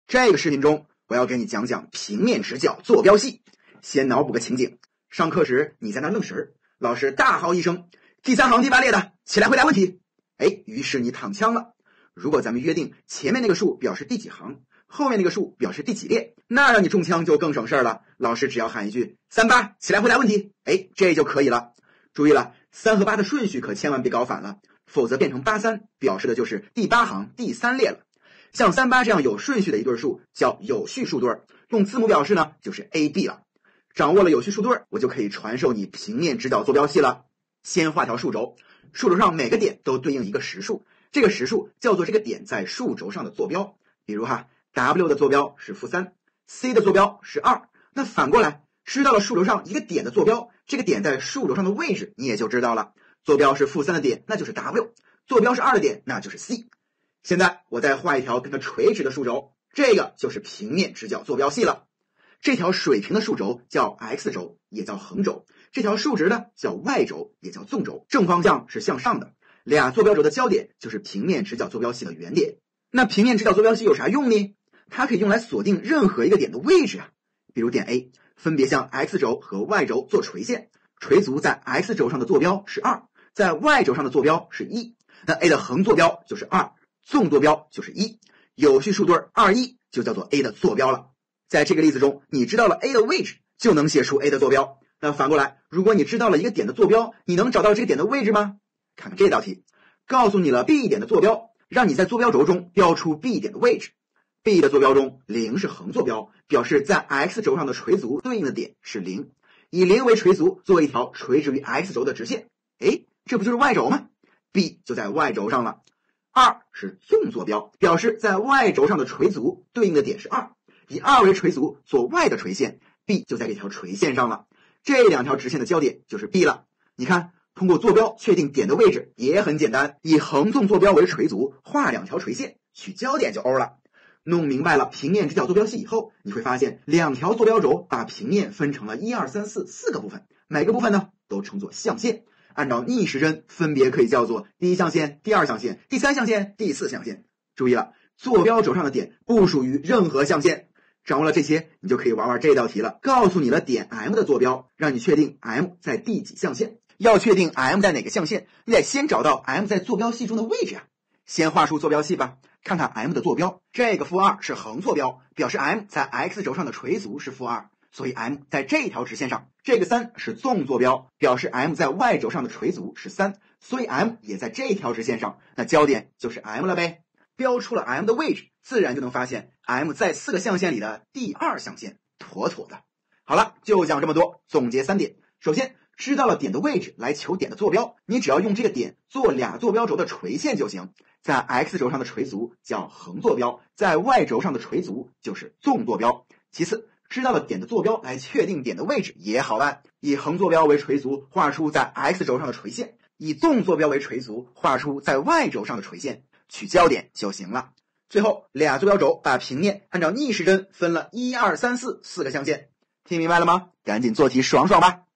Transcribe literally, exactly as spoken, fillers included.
这个视频中，我要给你讲讲平面直角坐标系。先脑补个情景，上课时你在那愣神儿，老师大号一声，第三行第八列的起来回答问题。哎，于是你躺枪了。如果咱们约定前面那个数表示第几行，后面那个数表示第几列，那让你中枪就更省事儿了。老师只要喊一句三八起来回答问题，哎，这就可以了。注意了，三和八的顺序可千万别搞反了，否则变成八三，表示的就是第八行第三列了。像三八这样有顺序的一对数叫有序数对，用字母表示呢就是 A B 了。掌握了有序数对，我就可以传授你平面直角坐标系了。先画条数轴，数轴上每个点都对应一个实数，这个实数叫做这个点在数轴上的坐标。比如哈 W 的坐标是负三 ，C 的坐标是二。那反过来，知道了数轴上一个点的坐标，这个点在数轴上的位置你也就知道了。坐标是负三的点，那就是 W； 坐标是二的点，那就是 C。现在我再画一条跟它垂直的数轴，这个就是平面直角坐标系了。这条水平的数轴叫 X 轴，也叫横轴；这条竖直的叫 Y 轴，也叫纵轴。正方向是向上的，俩坐标轴的交点就是平面直角坐标系的原点。那平面直角坐标系有啥用呢？它可以用来锁定任何一个点的位置啊。比如点 A 分别向 X 轴和 Y 轴做垂线，垂足在 X 轴上的坐标是二，在 Y 轴上的坐标是一。那 A 的横坐标就是二，纵坐标就是一，有序数对二一就叫做 A 的坐标了。在这个例子中，你知道了 A 的位置，就能写出 A 的坐标。那反过来，如果你知道了一个点的坐标，你能找到这个点的位置吗？看看这道题，告诉你了 B 点的坐标，让你在坐标轴中标出 B 点的位置。B 的坐标中，零是横坐标，表示在 X 轴上的垂足对应的点是零，以零为垂足做一条垂直于 X 轴的直线。诶，这不就是 Y 轴吗？ B 就在 Y 轴上了。二是纵坐标，表示在 Y 轴上的垂足对应的点是二，以二为垂足做 Y 的垂线， B 就在这条垂线上了。这两条直线的交点就是 B 了。你看，通过坐标确定点的位置也很简单，以横纵坐标为垂足，画两条垂线，取交点就 O 了。弄明白了平面直角坐标系以后，你会发现两条坐标轴把平面分成了一二三四四个部分，每个部分呢都称作象限，按照逆时针分别可以叫做第一象限、第二象限、第三象限、第四象限。注意了，坐标轴上的点不属于任何象限。掌握了这些，你就可以玩玩这道题了。告诉你了点 M 的坐标，让你确定 M 在第几象限。要确定 M 在哪个象限，你得先找到 M 在坐标系中的位置啊。先画出坐标系吧，看看 M 的坐标。这个负二是横坐标，表示 M 在 X 轴上的垂足是负二，所以 M 在这条直线上。这个三是纵坐标，表示 M 在 Y 轴上的垂足是三，所以 M 也在这条直线上。那交点就是 M 了呗。标出了 M 的位置，自然就能发现 M 在四个象限里的第二象限，妥妥的。好了，就讲这么多，总结三点。首先，知道了点的位置来求点的坐标，你只要用这个点做俩坐标轴的垂线就行。在 X 轴上的垂足叫横坐标，在 Y 轴上的垂足就是纵坐标。其次，知道了点的坐标来确定点的位置也好办，以横坐标为垂足画出在 X 轴上的垂线，以纵坐标为垂足画出在 Y 轴上的垂线，取交点就行了。最后，俩坐标轴把平面按照逆时针分了一二三四四个象限。听明白了吗？赶紧做题爽爽吧。